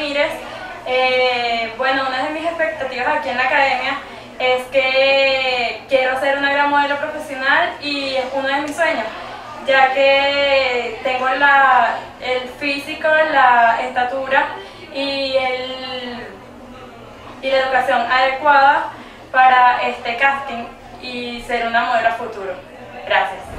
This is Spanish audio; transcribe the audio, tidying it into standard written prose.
Ramírez. Bueno, una de mis expectativas aquí en la academia es que quiero ser una gran modelo profesional y es uno de mis sueños, ya que tengo el físico, la estatura y la educación adecuada para este casting y ser una modelo a futuro. Gracias.